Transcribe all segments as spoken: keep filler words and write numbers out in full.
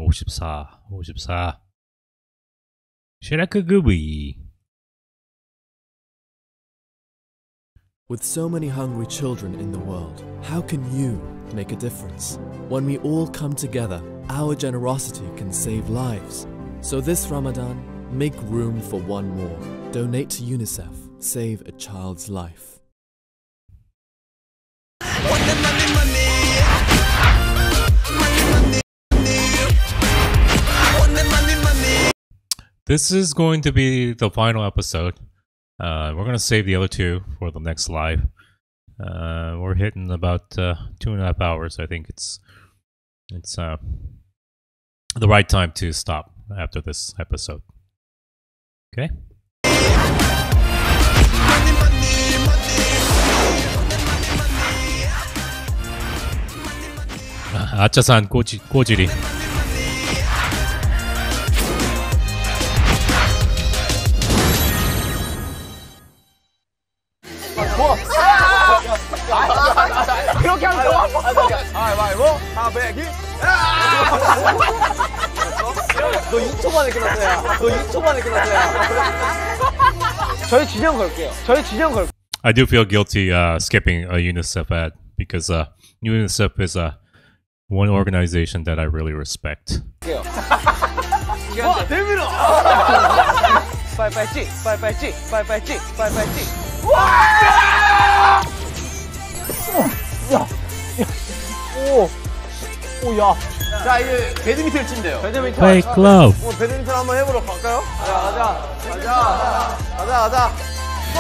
오십사, 오십사. 시라크그비. With so many hungry children in the world, how can you make a difference? When we all come together, our generosity can save lives. So this Ramadan, make room for one more. Donate to UNICEF. Save a child's life. This is going to be the final episode. Uh, we're going to save the other two for the next live. Uh, we're hitting about uh, two and a half hours. I think it's it's uh, the right time to stop after this episode. Okay? 아차산 꼬지, 꼬지리. 그렇게 하면 좋아. 가위바위보. 다배기. 너 이 초 만에 끝났어요. 너 이 초 만에 끝났어요. 저희 진영 걸게요. 저희 진영 걸. I do feel guilty uh, skipping a UNICEF ad because uh, UNICEF is uh, one organization that I really respect. 와, 대밀어. 빨빨 찍, 빨빨 찍, 빨빨 찍, 빨빨 찍. 와! 야, 야, 오, 오, 야. 자, 이제 배드민턴 친대요. 배드민턴. Play club. 어, 배드민턴 한번 해보러 갈까요? 가자, 가자, 가자, 가자. 고!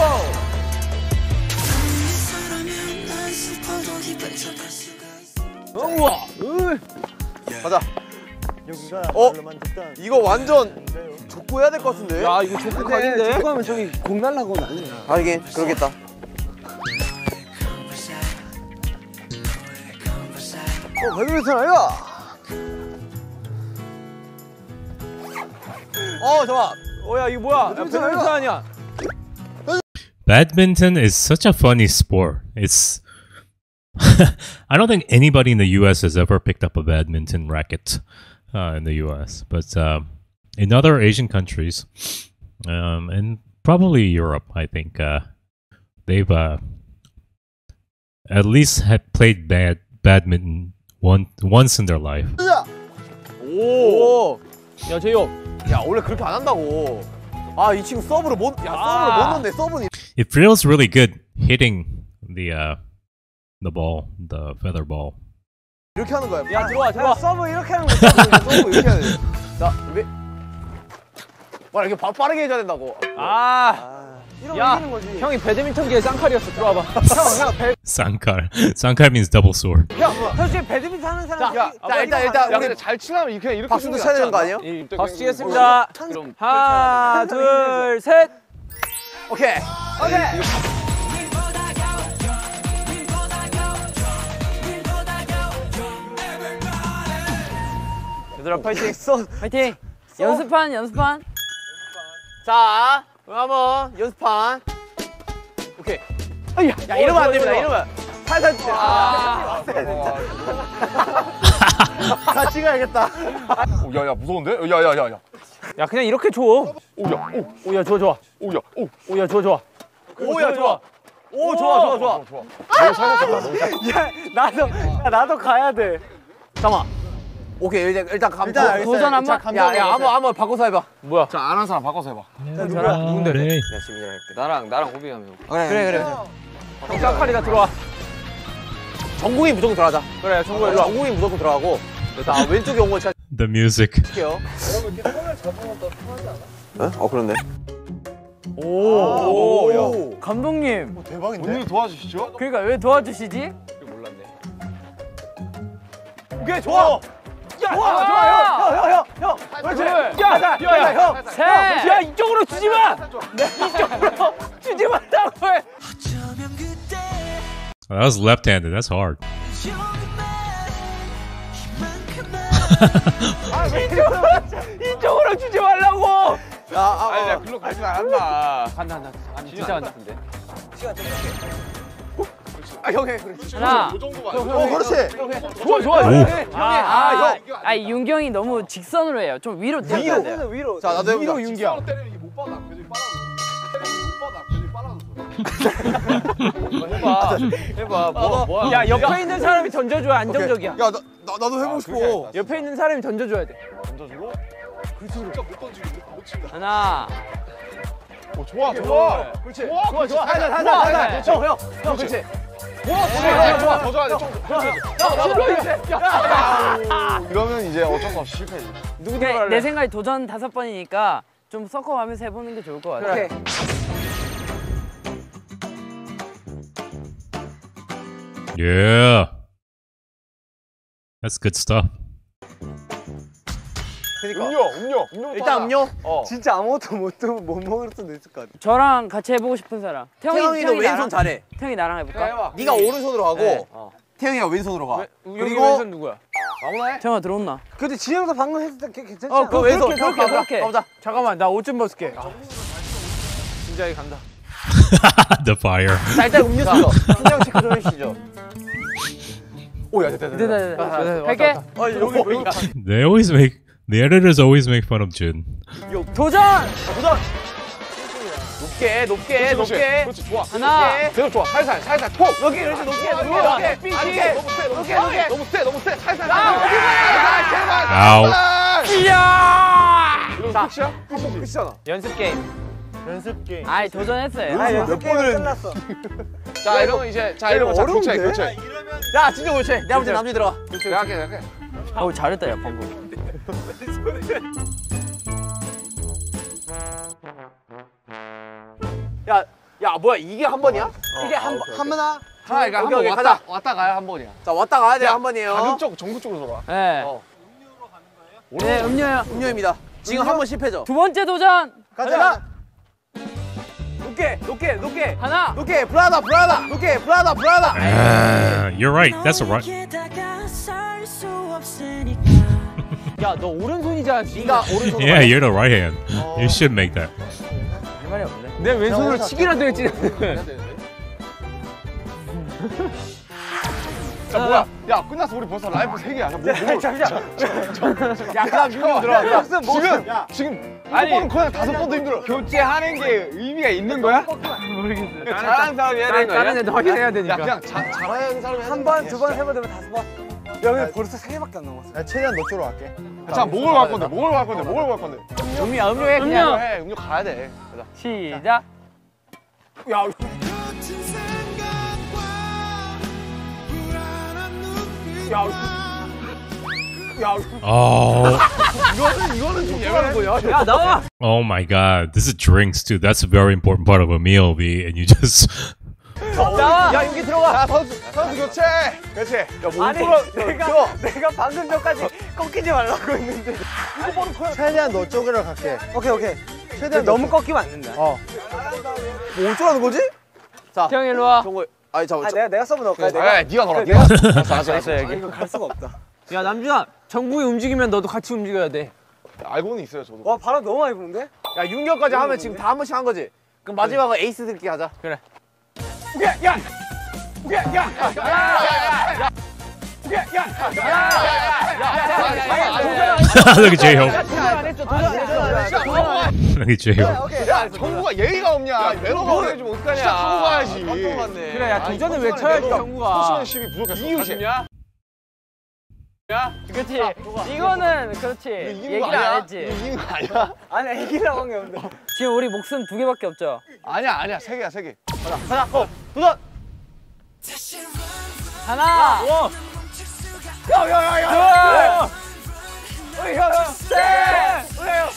우와, 으, 가자. 여기가 어? 별로만 듣던 이거 완전 족구 해야 될 것 같은데? 야 이거 족구 각인데? 족구 하면 저기 공 날라고 난리야. 하긴 그러겠다. 어, 배드민턴 아니야? 어, 좋아. 어, 야, 이거 뭐야? 배드민턴, 야, 배드민턴 아니야? Badminton is such a funny sport. It's I don't think anybody in the U S has ever picked up a badminton racket uh, in the U S, but uh, in other Asian countries um, and probably Europe, I think uh, they've uh, at least had played bad badminton one once in their life. 오, 야 재용, 야 원래 그렇게 안 한다고. 아, 이 친구 서브를 못, 야 서브를 못 넣네. 서브는. It feels really good hitting the uh, the ball, the feather ball. 이렇게 하는 거야. 야 들어와, 들어와. 서브 이렇게 하는 거야. 서브 이렇게 해야 돼. 자, 준비. 와, 이렇게 바, 빠르게 해줘야 된다고. 아. 야, 형이 배드민턴계의 쌍칼이었어. 들어와봐. 형, 형, 배... Sankar. Sankar means double sword. 형, 사실 배드민턴 하는 사람. 자, 야, 자, 일단 일단 우리 잘 치려면 이렇게 이렇게 박수도 쳐야 되는 거 아니에요? 박수 치겠습니다. 하나, 둘, 셋. 오케이. 오케이. 얘들아 파이팅. 파이팅. 연습판, 연습판. 자, 그럼 한번 연습판. 오케이. 야, 야 이러면 안 됩니다. 이러면 살살 치세요. 아, 다 찍어야겠다. 야야 무서운데? 야야야야. 야, 야 그냥 이렇게 줘. 오야 오. 오야 좋아 좋아. 오야 오. 오야 좋아 좋아. 오야 좋아. 오 좋아 좋아 좋아. 좋아. 너무 살살 너무 살살. 야 나도 야, 나도 가야 돼. 잠깐만. 오케이 일단 일단 감 일단 도전 한번. 야야 한번 한번 바꿔서 해봐. 뭐야? 자, 안 한 사람 바꿔서 해봐. 누구야? 누군데? 네. 내가 지민이랑 할게. 나랑 나랑 호비 하면. 그래 그래 그래. 형 쌍칼이가 들어와. 정국이 무조건 들어가자. 그래 정국이 일로 와. 정국이 무조건 들어가고. 자 왼쪽에 온 거 제가 The music. 할게요. 여러분 이렇게 손을 잡으면 더 편하지 않아? 어? 어 그렇네. 오, 오, 야. 감독님, 대박인데? 오늘 도와주시죠? 그러니까 왜 도와주시지? 오케이 좋아. 야, 좋아, 좋아, 형, 형, 형, 형, 형. 그렇지. 야, 야, 야, 형. 셋. 야, 이쪽으로 주지 마. 이쪽으로 주지 말라고 해. That was left-handed. That's hard. 아, 이쪽으로, 이쪽으로 주지 말라고. 야, 아, 아니 내가 글로 가진 않았다. 간다, 간다. 아니 진짜 간다. 근데. 시간 좀 줄게. 아 형이 그렇지. 하나. 요 정도만. 어 그렇지. 좋아 좋아. 아, 아, 윤기 형이 너무 직선으로 해요. 좀 위로 때려야 돼요. 위로 위로. 자 나도 해보자. 윤기 형. 때리는 게 못 받아. 그지 빨아줘. 때리는 못 받아. 그지 빨아줘. 해봐. 뭐 뭐야? 야, 옆에 있는 사람이 던져줘야 안정적이야. 야 나 나도 해보고 싶어. 옆에 있는 사람이 던져줘야 돼. 던져주고. 그렇지. 진짜 못 던지고 못 친다. 하나. 오 좋아 좋아. 그렇지. 좋아 좋아 좋아. 살살 살살 살살. 형 형. 형 그렇지. 좋아 좋아 좋아. 더 줘야 돼. 좀. 이러면 이제 어쩔 수 없이 실패지. 누구 내, 들어갈래? 내 생각에 도전 다섯 번이니까 좀 섞어가면서 해보는 게 좋을 것 같아. 오케이. Yeah. That's good stuff. 그러니까. 음료 음료 음료. 일단 음료. 어. 진짜 아무것도 못, 못 먹을 수도 있을 것 같아. 저랑 같이 해보고 싶은 사람. 태영이도 왼손 잘해. 태영이 나랑 해볼까? 해봐. 네가 오른손으로 하고 네. 태영이가 왼손으로 가. 그리고 왼손 누구야? 아무나 해. 태영아 들어온나? 근데 지영도 방금 했을 때 괜찮지 어, 않아? 그 왼손 그렇게 가보자. 그렇게. 가보자. 잠깐만 나 옷 좀 벗을게. 진작에 간다. The fire. 자 일단 음료수부터. 순정 체크 좀 해주시죠. 오야 됐다 됐다. 됐다 됐다 됐다. 할게. 아 여기 여기. They always make the editors always make fun of Jin. 도전! 도전. 높게 높게 높게. 그렇지 좋아. 하나. 계속 좋아. 살살 살살 톡. 높게 그렇지 높게 높게 높게. 높게. 삐 높게 너무 세 너무 세 높게. 너무 세 너무 세 살살. Ow. 이야! 이거 자. 끝이야? 끝이지. 끝이잖아. 연습 게임. 연습 게임. 아이 도전했어요. 아 연습 게임 끝났어. 자 이러면 이제 자 이러면 자 교체 교체. 자 진짜 그렇지. 내가 볼때 남주 들어가. 내가 할게 내가 할게. 어우 잘했다 야 방금. 야, 야 뭐야 이게 한 번이야? 이게 한 한 번아. 자 이거 오케이, 한번 오케이, 왔다 가자. 왔다 가야 한 번이야. 자 왔다 가야 돼 한 번이에요. 가급적 정구 쪽으로 돌아. 네. 어. 네 음료요. 음료입니다. 지금 한 번 실패죠. 두 번째 도전. 가자. 높게 높게 높게 하나. 높게 브라다 브라다 높게 브라다 브라다. Uh, you're right. That's a right. 야 너 오른손이잖아. 네가 오른손으로. Yeah, you're the right hand. You should make that. 할 말이 없네. 내 왼손으로 치기라도 했지. 자 뭐야? 야 끝났어 우리 벌써 라이브 세 개야. 뭐 뭐. 잠시만. 약간 민경 들어왔다. 지금 지금 아니 번은 그냥 다섯 번도 힘들어. 교체하는 게 의미가 있는 거야? 모르겠어요. 잘하는 사람이 해야 되는 거야? 다른 애도 확인해야 야 되니까. 그냥 자, 잘하는 사람이 한 번, 두 번, 세 번 되면 다섯 번. 야, 근데 벌써 세 개밖에 안 남았어. 야 최대한 너 쪽으로 갈게. 자 목을 갈 건데 목을 갈 건데 목을 갈 건데. 음료야 음료해 그냥. 음료 해 음료 가야 돼. 가자. 시작. Oh. 이거는 이거는 좀 예민한 거야. 야 나와. Oh my god. This is drinks too. That's a very important part of a meal, B. And you just 나와. 야 여기 들어가. 자 선수 선수 교체. 그렇지. 아니, 내가, 내가 방금 전까지 꺾이지 말라고 했는데. 최대한 너 쪽으로 갈게. 오케이, 오케이. 최대한 너무 꺾이면 안 된다. 어. 뭐 어쩌라는 거지? 자 태영 일로 와. 정거 아니 잠깐. 아, 내가, 내가 서브 넣을까? 그래, 내가. 아, 네가 넣어라. 내가- 네가. 알았어 알았어 알았어. 아, 이거 갈 수가 없다. 야 남준아 정국이 움직이면 너도 같이 움직여야 돼. 알고는 있어요 저도. 와, 바람 너무 많이 부는데? 야 윤경까지 하면 지금 다 한 번씩 한 거지. 그럼 마지막은 에이스들끼리 하자. 그래. 오케이 야. 오케이 야. 야야야야. 오케이 야. 야야야야. look at J-Hope. 도전 안 했어. 도전 안 했어. 도전 안 했어. Look at J-Hope. 야 정구가 예의가 없냐. 매너가 없네 좀 어떡하냐. 시작하고 가야지. 깜짝 놀랐네. 그래 야 도전을 왜 쳐야지 정국아. 스포츠맨십이 부족했어. 이웃이냐? 그렇지. 이거는 그렇지. 얘기를 안 했지. 이기는 거 아니야? 아니, 애기라고 한 게 없는데. 지금 우리 목숨 두 개밖에 없죠. 아니야 아니야 세 개야 세 개. 가자. 어 도전. 하나. 야야야야. 둘. 야야. 셋. 야.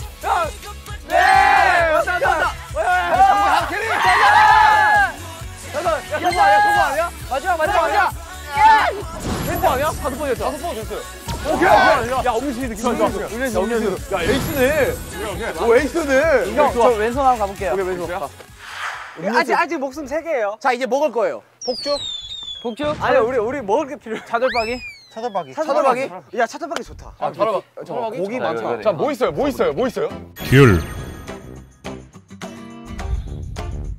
네. 왔다 왔다. 야야야. 캐리. 야 성공 아니야 성공 아니야? 마지막 마지막 마지막. 성공 아니야? 다섯 번이었어. 다섯 번 됐어요. 오케이. 야 엄지 느낌 좋아 좋아. 음료수. 야 에이스네. 오 에이스네. 형, 저 왼손 한번 가볼게요. 오케이 왼손. 아직, 아직 목숨 세 개예요. 자 이제 먹을 거예요. 복주. 복죽. 아니, 우리, 우리 먹을 게 필요해. 차돌박이. 차돌박이. 차돌박이? 야, 차돌박이 좋다. 아 차돌박이. 차돌박이. 고기 많다. 자 뭐 있어요 뭐 있어요 뭐 있어요? 귤.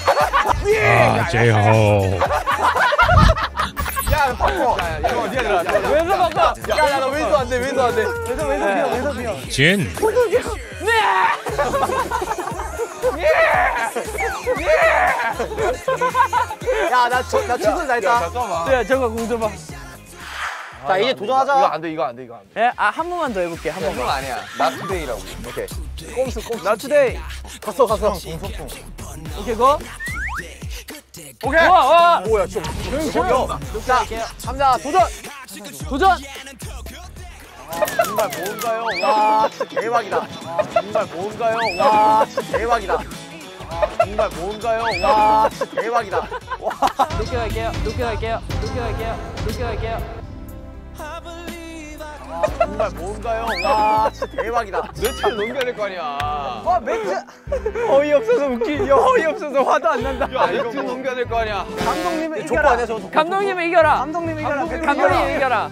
아, J-Hope. 야, 바꿔. 야, 이거 어디야, 들어가. 왼손 바꿔. 야, 야, 나 왼손 안 돼, 왼손 안 돼. 왼손, 왼손 비어, 왼손 비어. Jin. 야, 나, 저, 나 최선 다했다. 야, 저거 공 줘봐. 자, 이제 도전하자. 이거 안 돼, 이거 안 돼, 이거 안 돼. 예, 아, 한 번만 더 해볼게, 한 번만. 그건 아니야. 나투데이라고. 오케이. 꼼수, 꼼수. 나투데이. 갔어, 갔어. 오케이, 고. 오케이. 와, 와. 뭐야, 좀. 조용, 조용. 자, 감자, 도전. 도전. 정말 뭔가요? 와, 진짜 대박이다. 아, 정말 뭔가요? 와, 진짜 대박이다. 아, 정말 뭔가요? 와, 진짜 대박이다. 와, 높게 갈게요, 높게 갈게요, 높게 갈게요, 높게 갈게요. 아, 정말 뭔가요? 와, 진짜 대박이다. 매트를 넘겨야 될 거 아니야. 와, 매트. 어이없어서 웃기. 야, 어이없어서 화도 안 난다. 야, 매트 넘겨야 될 거 아니야. 감독님은 족보 아니야, 저거. 감독님을 이겨라. 감독님 이겨라. 감독님 이겨라.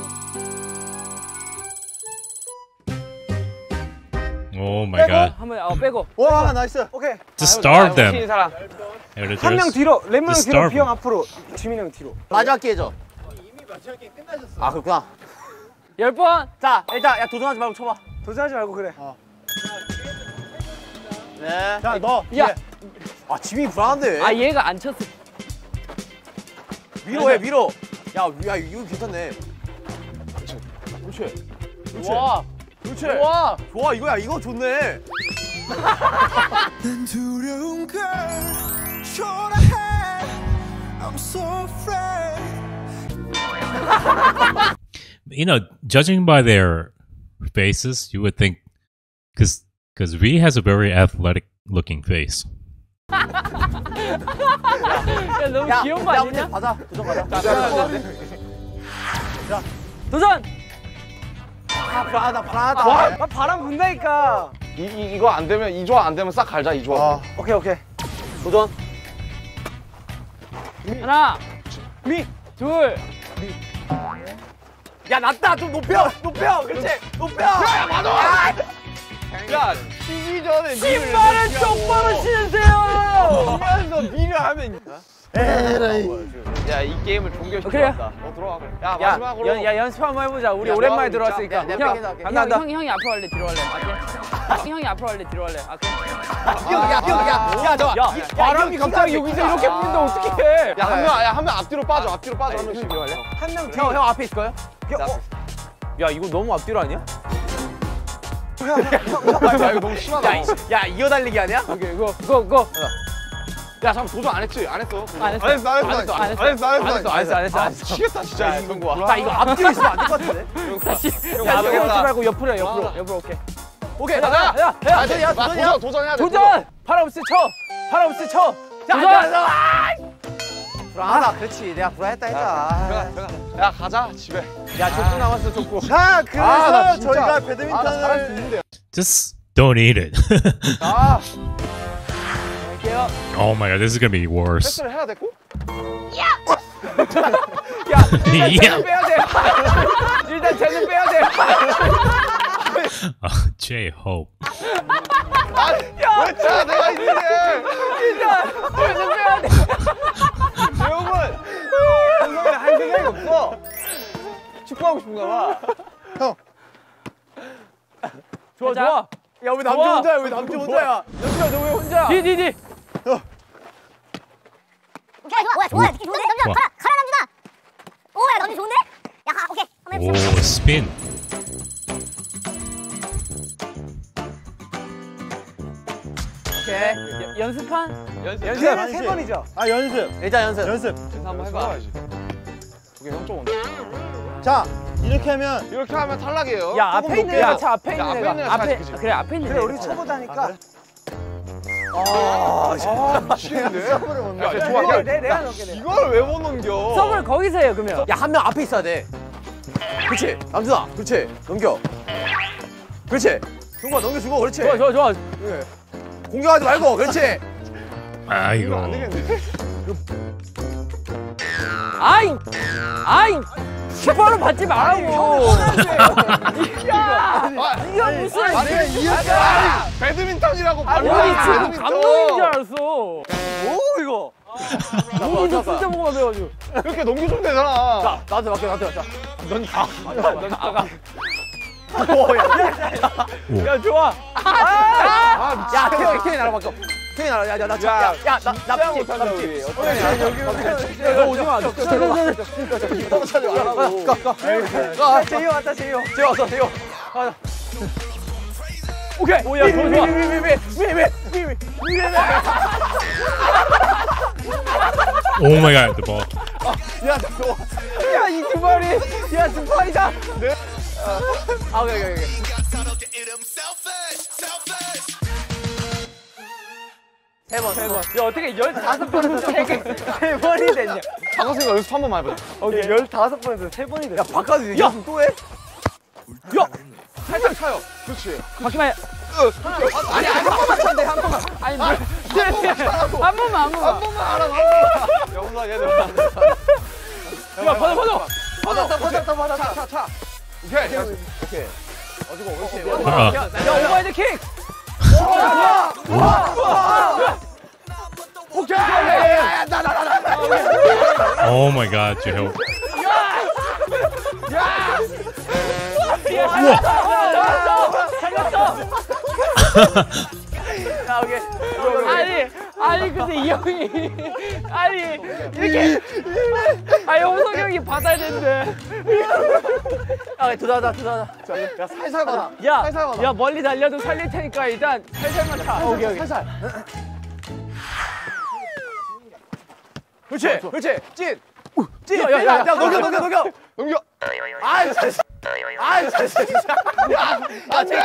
Oh my god. 한번 어, 빼고. 와, 나이스. 오케이. To starve them. 신 사람. Editors. 한 명 뒤로, 랩몬 형 Just 뒤로, starve 비형 them. 앞으로, 지민 형 뒤로. 마지막 기회죠. 이미 마지막 기회 끝나셨어. 아, 그렇구나. 열 번. 자, 일단 야 도전하지 말고 쳐봐. 도전하지 말고 그래. 네. 자, 너. 야, 아, 지민이 불안한데. 아 얘가 안 쳤어. 위로 해, 위로. 야, 야, 이거 괜찮네. 그렇지. 그렇지. 그렇지. 와, 그렇지. 와. 좋아, 이거야. 이거 좋네. You know, judging by their faces, you would think, because because V has a very athletic looking face. 야, 너무 야, 귀여운 거 야, 아니냐? 문제 가자. 도전 가자. 도전. 아, 불안하다, 불안하다. 와, 나 바람 분다니까. 이, 이, 이거 안 되면, 이 조합 안 되면 싹 갈자, 이 조합. 아, 오케이, 오케이. 도전. 하나, 미. 둘. 야, 낫다. 좀 높여. 높여. 그렇지. 높여. 야, 맞아. 야, 치기 전에 신발을 똑바로 신으세요. 치면서 미를 하면. 야, 이 게임을 종결시켜. 그래요. 왔다. 어, 들어와. 그래. 야, 야, 마지막으로. 연, 야 연습 한번 해보자. 우리 야, 오랜만에 너하고 들어왔으니까. 야, 내가 형, 할게, 형, 내가 형이, 형이 앞으로 할래, 뒤로 할래. 아, 그래? 형이 앞으로 할래, 뒤로 할래. 아, 그래? 야, 야, 야, 야, 저. 야, 바람이 갑자기 여기서 이렇게 부는데 어떡해? 야, 한 명, 야, 한 명 앞뒤로 빠져, 앞뒤로 빠져, 한 명씩. 한명 형, 형 앞에 있을 거예요? 야, 이거 너무 앞뒤로 아니야? 야, 이거 너무 심하다. 야, 야, 이어달리기 아니야? 오케이, 이거, 이거, 이거. 야, 잠깐 도전 안 했지? 안 했어. 안 했어. 안 했어, 안 안 했어, 안 했어. 안 했어, 안 했어. 안 했어, 안 했어, 안 했어. 아, 미치겠다, 진짜. 이런 거. 나 이거 앞뒤로 있으면 안 될 것 같은데? 다시. 형, 야, 앞으로 형, 하지 말고 옆으로 해, 옆으로. 옆으로, 오케이. 오케이, 가자. 야, 야, 야, 도전이야, 나 도전이야. 도전, 도전해야 돼. 도전! 팔 없이 쳐! 팔 없이 쳐! 도전! 불안하다. 그렇지. 내가 불안했다 했다. 들어가, 들어가. 야, 가자, 집에. 야, 족구 남았어, 족구. 자, 그래서 아, 나 진짜. 저희가 아, 나 잘할 수 배드민턴을 있는데. Just don't eat it. 아, 갈게요. Oh my god, this is gonna be worse. 패스를 해야 됐고? yeah. 빼야 돼! 일단 쟤는 빼야 돼! Uh, J-Hope. 아, 왜 차, 내가 있는데. 일단 쟤는 빼야 돼! 재용은 형이 할 생각이 없어. 축구하고 싶은가 봐. 좋아, 좋아! 야, 왜 남자 좋아. 혼자야? 왜 남자 혼자야? 연수야, 너 왜 혼자? 뒤, 뒤, 뒤! 오케이 좋아 좋아 느낌 좋은데 남자 좋아. 가라 가라 남준아 오야 남준 좋은데 야 가, 오케이 한번 해보자 Oh, spin. 오케이. 여- 연습한? 연습. 연습! 세, 세 번이죠. 아, 연습. 일단 연습. 연습. 연습 한번 해봐. 그게 형 쪽 온다. 자, 이렇게 하면 이렇게 하면 탈락이에요. 야, 조금 앞에 있는 높게. 애가 차, 앞에 야, 있는 앞에 애가. 있는 애가 앞에, 차야지, 그치? 그래, 앞에 있는 그래, 애가. 우리 초보자니까. 아, 아, 미치겠는데? 야, 야, 좋아. 내, 야, 내, 내가 넣을게, 내가. 이걸 왜 못 넘겨? 서브를 거기서 해요, 그러면. 야, 한 명 앞에 있어야 돼. 그렇지. 남준아, 그렇지. 넘겨. 그렇지. 승부야, 넘겨주고, 그렇지. 좋아, 좋아, 좋아. 공격하지 말고, 그렇지. 이거 안 아이고. 되겠는데? 아잉! 아잉! 깃발을 받지 말라고. 야, 이거 무슨? 아니 이겼다. 배드민턴이라고 바로. 아니 지금 감독인 줄 알았어. 오 이거. 너무 진짜 먹으면 돼가지고. 이렇게 넘겨주면 되잖아. 자 나한테 맡겨 나한테 맡겨. 넌 가. 넌 가가. 야 좋아. 아, 야 태영이 태영이 나랑 바꿔. 태영이 나랑 야야나 야야나나 못한다 우리. 어떻게 여기 너 오지 마. 너 찾아 말라고. 가. 재효 왔다 재효. 재효 왔어 재효. 가자. 오케이. 오야 좋아 좋아. 위위위위위위위위. Oh my god, the ball. 야 너. 야이 두 마리. 야 두 마리다. 네. 아 오케이 오케이 오케이. 세 번, 세 번. 야, 어떻게 열다섯 번에서 세 개, 세 번이 됐냐? 박원순이가 연습 한 번만 해보자. 오케이, 열다섯 번에서 세 번이 됐어. 야, 바깥에 연습 또 해? 야! 살짝 차요. 그렇지. 바퀴만 해. 아니, 한 번만 차면 돼, 한 번만. 아니, 뭐. 한 번만, 한 번만. 한 번만 하라. 한 번만. 영수아, 얘들. 야, 받아, 받아. 받았다, 받았다, 받았다. 차, 차. 오케이. 오케이. 어디고, 그렇지. 아. 야, 야, 오버헤드 킥! 오케이! Oh my god, Jehovah. 야, 오케이. 아니, 아니, 근데 이 형이. 아니, 이렇게. 아니, 홍석이 형이 받아야 되는데. 야, 두다다, 두다다. 야 살살 받아. 야, 살살 받아. 야, 멀리 달려도 살릴 테니까 일단 살살만 차. 오케이, 오케이. 살살. 그렇지, 그렇지. 찐. 찐. 야, 야, 야, 야, 녹여, 녹여, 녹여. 넘겨. 아이, 잘. 아이, 잘. 야, 아, 제기.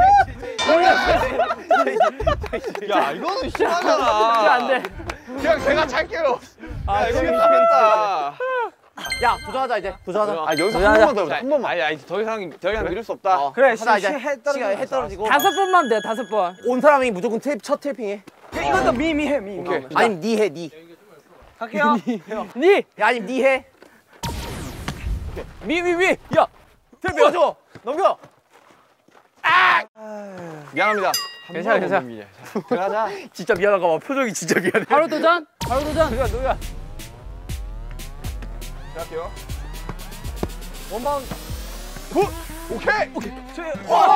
야 이거는 심하잖아. 안 돼. 그냥 제가 찰게요. 아, 이거 이거 미치겠다. 야, 부자하자 이제. 부자하자. 아 연습 한 번만 더 해보자. 한 번만. 아니 아니 더 이상 더 이상 미룰 수 없다. 그래, 하자 이제. 시간 해 떨어지고. 다섯 번만 돼, 다섯 번. 온 사람이 무조건 탭, 첫 탭핑해. 이것도 미미 해, 미. 오케이. 아니면 니 해, 니. 갈게요. 니. 야, 아니면 니 해. 미, 미, 미. 야, 탭 배워줘. 넘겨. 미안합니다. 괜찮아, 괜찮아. 들어가자. 진짜 미안한가 봐. 표정이 진짜 미안해. 바로 도전. 바로 도전. 누가, 누가. 할게요. 원바운드. 굿. 오케이. 오케이. 와!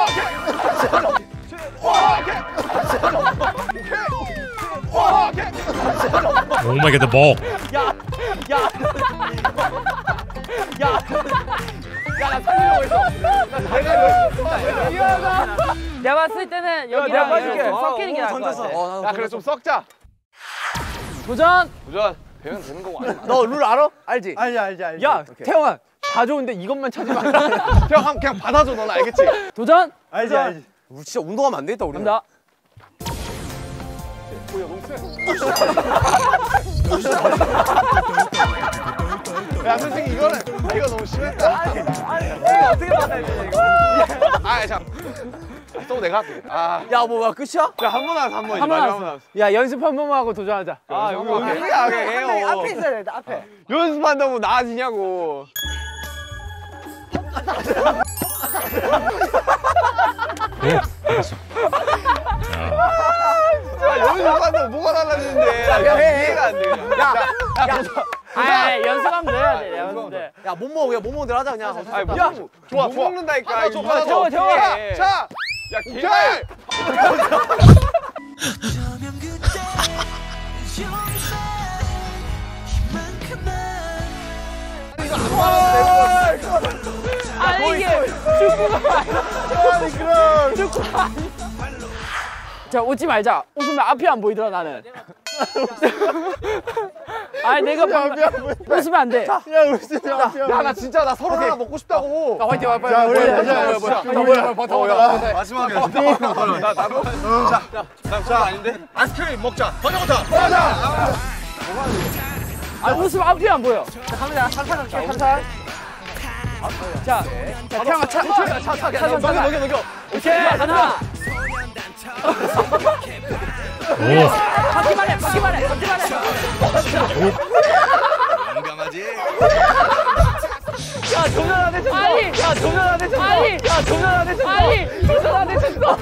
Oh my god, the ball. 야, 야, 야, 야, 나 살리려고 했어. 내가 미안하다. 내가 봤을 때는 여기랑 내가 봐줄게. 이렇게 섞이는 게 나을 것 같아. 야 그래 좀 썩자. 도전. 도전. 배면 되는 거고 아니야. 너 룰 알아? 알지? 알지 알지 알지. 야, 태영아, 다 좋은데 이것만 찾지 마. 그냥 한- 그냥 받아줘. 너는 알겠지? 도전. 알지 알지. 우리 진짜 운동하면 안 되겠다, 우리. 간다. 야 솔직히 이거는 이거 너무 심했다. 어떻게 받아야 돼, 이거? 아 참. 또 내가 할게. 아. 야, 뭐, 뭐야, 끝이야? 한 번 하자 한 번. 한 번 마지막 하자. 야, 연습 한 번만 하고 도전하자. 아 여기 여기 여기 하게 해요. 앞에 있어야 돼, 앞에. 연습한다고 나아지냐고. 아, 연습한다고 뭐가 달라지는데. 야, 해, 이해가 안 돼. 야, 야, 도전. 아, 연습하면 돼야 돼. 연습 돼. 야, 못 먹어, 그냥 못 먹는 대로 하자, 그냥. 아니, 뭐, 야, 좋아, 좋아. 먹는다니까. 받아줘, 이거 받아줘. 받아줘. 태워, 태워. 자, 야, 오케이. 아, 이게 축구가 아니야. 축구가 아니야. 자, 웃지 말자. 웃으면 앞이 안 보이더라, 나는. 아, 내가 방금 웃으면 안 돼. 야, 나 진짜 나 서른 하나 먹고 싶다고. 야, 화이팅, 화이팅. 자, 화이팅. 우리 화이팅. 자, 화이팅. 뭐야, 화이팅. 뭐야, 화이팅. 버텨, 화이팅. 버텨. 마지막에 나 나도. 자, 자, 자, 아닌데? 아이스크림 먹자. 버텨, 버텨. 가자. 아, 웃으면 앞이 안 보여. 자, 갑니다. 살살 갈게, 살살. 자, 자, 태양아, 차, 차, 차, 차, 차, 차, 녹여, 녹여, 녹여. 오케이, 하나. Oh. 바퀴만 해, 바퀴만 해, 바퀴만 해. 용감하지. 야 도전 안 했었어. 아니. 야 도전 안 했었어. 아니. 야 도전 안 했었어. 아니. 도전 안 했었어.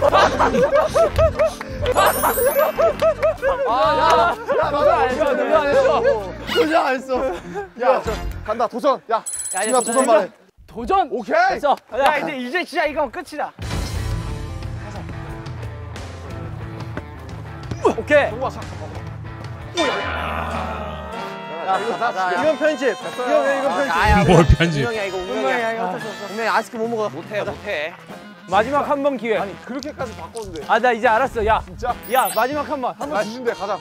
아, 야, 도전 안 했어. 도전 안 했어. 도전 안 했어. 야, 저, 간다. 도전. 야, 야, 이제 진아 도전 말해. 도전. 오케이. 됐어. 야 이제 이제 진짜 이거 끝이다. 오케이. 정국아, 사. 야, 가자. 이건 편집. 이건 이건 편집. 아야, 뭘 편집? 운명이야 이거 운명이야. 이거 어쩔 수 없어. 운명이 아이스크림 못 먹어. 못해 못해. 마지막 한 번 기회. 아니, 그렇게까지 바꿨는데. 아 나 이제 알았어. 야, 진짜? 야 마지막 한 번. 한 번 주신대. 가자.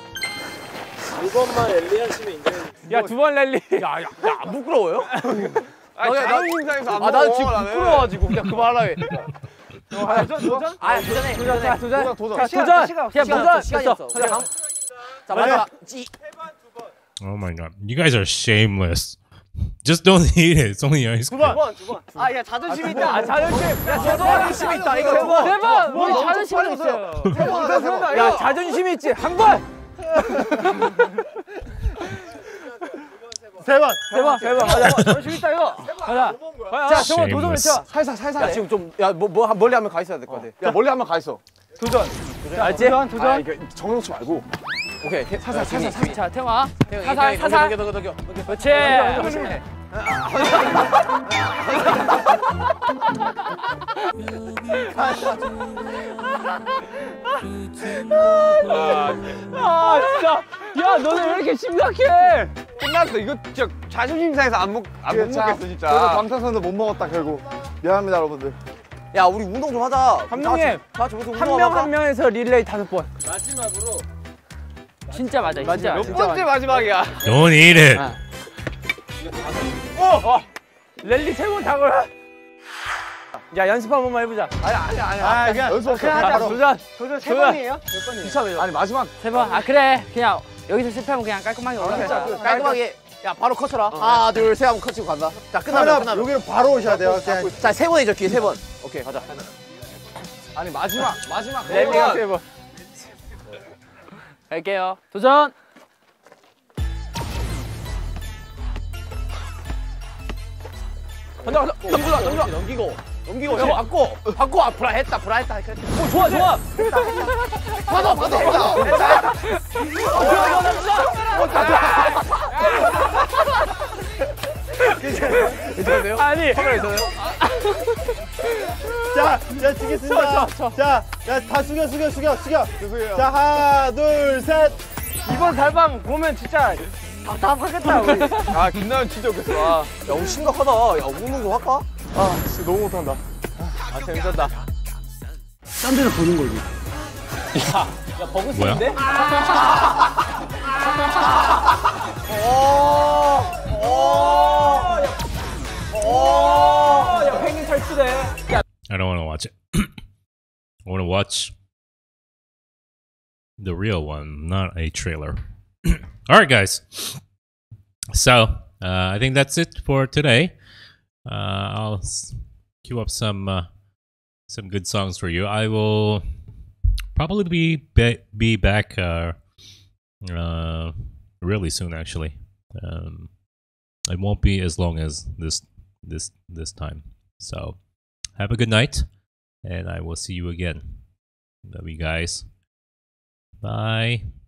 야 두 번 랠리. 야야 야, 안 부끄러워요? 아니 자존심상에서 안 아, 나는 지금 부끄러워가지고 그냥 그만하래. 도전 도전? 아, 도전해. 도전 자 도전 도전, 도전. 자 시간, 도전. 시간, 야 시간 도전. 없어, 시간이 없어. 자, 다음. 자, 마지막. 찌. Oh my god, you guys are shameless. Just don't eat it. It's only ice cream. 아, 야, 자존심 있다. 아 자존심. 야 자존심 있다. 이거 세 번. 세 번. 뭐, 우리 너 자존심 빨리 있어요. 야 자존심 있지. 한 번. 세 번. 세 번. 세 번. 가자. 자존심 있다 이거. 가자. 자 정원 도전 외쳐. Shameless. 살살 살살. 야 지금 좀 야 뭐 뭐 멀리 한번 가 있어야 될 것 같아. 야, 멀리 한 번 가 있어. 도전. 알지? 도전 도전. 아, 이게 정놓지 말고. 오케이. 살살 살살 살살. 자, 태영아. 사살 사살, 사살. 넘겨 넘겨 넘겨 넘겨. 그렇지. 조심해. 아 진짜. 야 너네 왜 이렇게 심각해? 끝났어. 이거 진짜 자존심 상해서 안 먹 안 못 먹겠어 진짜. 저도 방탄소년단 못 먹었다 결국. 미안합니다 여러분들. 야 우리 운동 좀 하자. 감독님. 한 명 한 명에서 릴레이 다섯 번. 진짜 맞아, 진짜. 몇 번째 마지막이야? Don't eat it. 어! 랠리 세 번 다 걸어. 야 연습 한 번만 해보자. 아니 아니 아니. 아, 그냥 연습 없어. 그냥 하자. 바로. 도전. 도전 세 번이에요? 몇 번이에요? 이참에 아니 마지막. 세 번. 아, 그래. 그냥 여기서 실패하면 그냥 깔끔하게 올라가자. 깔끔하게. 야 바로 컷 쳐라. 하나 둘 셋 하면 컷 치고 간다. 자 끝나면 카메라 끝나면. 여기를 바로 오셔야 돼요. 그냥. 자세 번이죠 기회 세 번. 오케이 가자. 아니 마지막 마지막. 랠리가 세 번. 갈게요. 도전. 간다 간다. 넘기고 넘기고 넘기고 넘기고 형 받고 받고 아 브라 했다 브라 했다. 오 좋아 좋아. 받아 받아 받아. 했다 했다. 아니 카메라 있어요? 자, 자 치겠습니다. 자, 야 다 숙여 숙여 숙여 숙여. 자 하나 둘 셋. 이번 달방 보면 진짜 답답하겠다 우리. 아 김나연 진짜 웃겼어. 아. 야 우리 심각하다. 야 운동 좀 할까? 아, 진짜 너무 못한다. 아 재밌었다. 딴 데는 보는 거지. 야 버그 뭐야? 쓰는데? 오, 오, 오, 야 펭귄 탈출해. 야 I don't want to watch it. I want to watch the real one, not a trailer. All right, guys. So uh, I think that's it for today. Uh, I'll s- queue up some uh, some good songs for you. I will probably be be, be back uh, uh, really soon. Actually, um, it won't be as long as this this this time. So have a good night, and I will see you again. Love you guys. Bye.